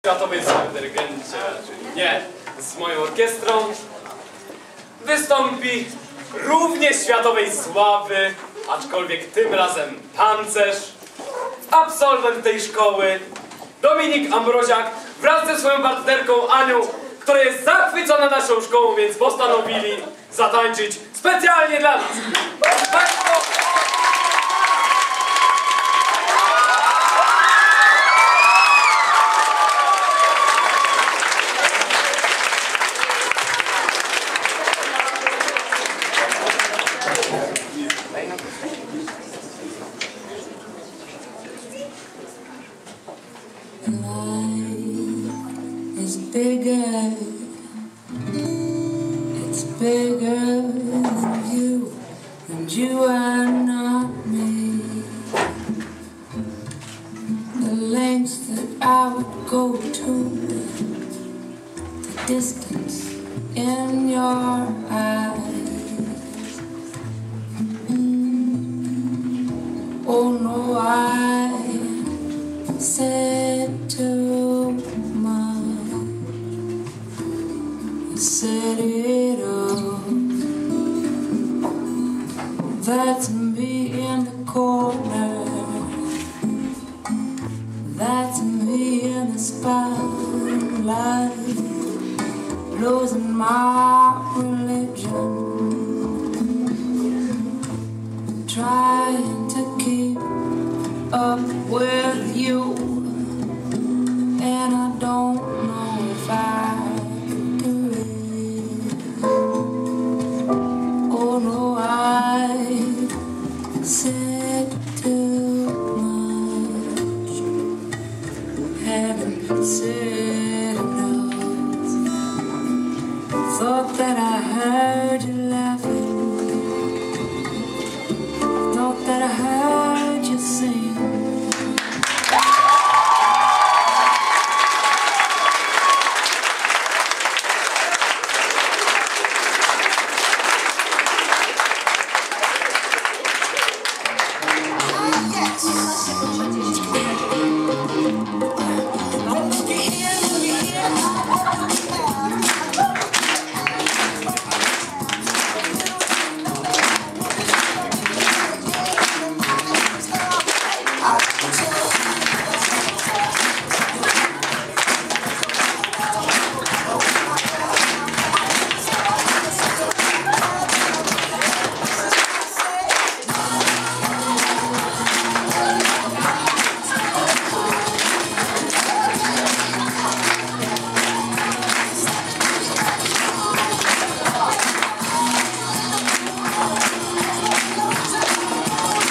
Światowej sławy dyrygencie, czyli nie, z moją orkiestrą wystąpi również światowej sławy, aczkolwiek tym razem pancerz, absolwent tej szkoły, Dominik Ambroziak, wraz ze swoją partnerką Anią, która jest zachwycona naszą szkołą, więc postanowili zatańczyć specjalnie dla nas. It's bigger than you, and you are not me. The lengths that I would go to, the distance in your eyes. Oh no, I said too much. I said it all. That's me in the corner. That's me in the spotlight, losing my religion, trying to keep up with you.